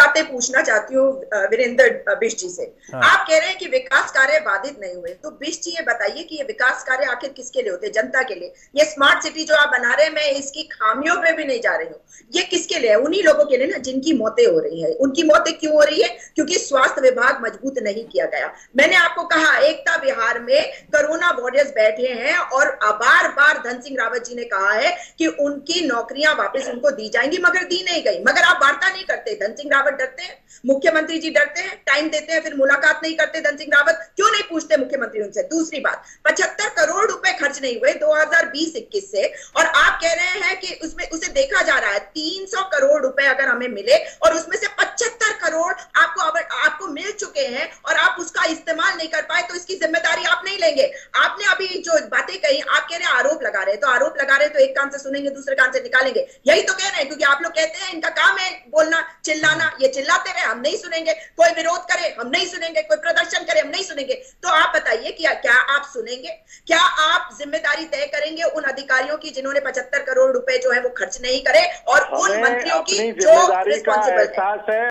बातें पूछना चाहती हूँ वीरेंद्र बिष्ट जी से। हाँ। आप कह रहे हैं कि विकास कार्य बाधित नहीं हुए, तो बिष्ट जी ये बताइए कि ये विकास कार्य आखिर किसके लिए होते हैं? जनता के लिए। ये स्मार्ट सिटी जो आप बना रहे हैं, मैं इसकी खामियों पे भी नहीं जा रही हूँ, ये किसके लिए है? उन्हीं लोगों के लिए ना जिनकी मौतें हो रही है। उनकी मौतें क्यों हो रही है? क्योंकि स्वास्थ्य विभाग मजबूत नहीं किया गया। मैंने आपको कहा एकता विहार में कोरोना वॉरियर्स बैठे हैं और बार बार धन सिंह रावत जी ने कहा है कि उनकी नौकरियां वापस उनको दी जाएंगी, मगर दी नहीं गई। मगर आप वार्ता नहीं करते, धन सिंह रावत डरते हैं, मुख्यमंत्री जी डरते हैं, टाइम देते हैं, फिर मुलाकात नहीं करते धन सिंह रावत। क्यों नहीं पूछते मुख्यमंत्री उनसे? दूसरी बात, 75 करोड़ रुपए खर्च नहीं हुए 2020-21 से, और आप कह रहे हैं कि उसमें उसे देखा जा रहा है 300 करोड़ रुपए अगर हमें मिले और उसमें से 75 करोड़ आपको मिल चुके हैं और आप उसका इस्तेमाल नहीं कर पाए, तो इसकी जिम्मेदारी आप नहीं लेंगे। आपने अभी जो बातें कही, आप कह रहे हैं आरोप लगा रहे हैं, तो आरोप लगा रहे हैं तो एक कान से सुनेंगे दूसरे कान से निकालेंगे, यही तो कह रहे हैं। क्योंकि आप लोग कहते हैं इनका काम है बोलना, चिल्लाना, ये चिल्लाते रहे, हम नहीं सुनेंगे। कोई विरोध करे हम नहीं सुनेंगे, कोई प्रदर्शन करे हम नहीं सुनेंगे। तो आप बताइए कि क्या आप सुनेंगे? क्या आप जिम्मेदारी तय करेंगे उन अधिकारियों की जिन्होंने 75 करोड़ रुपए जो है वो खर्च नहीं करे, और उन मंत्रियों की जो रिस्पॉन्सिबल है?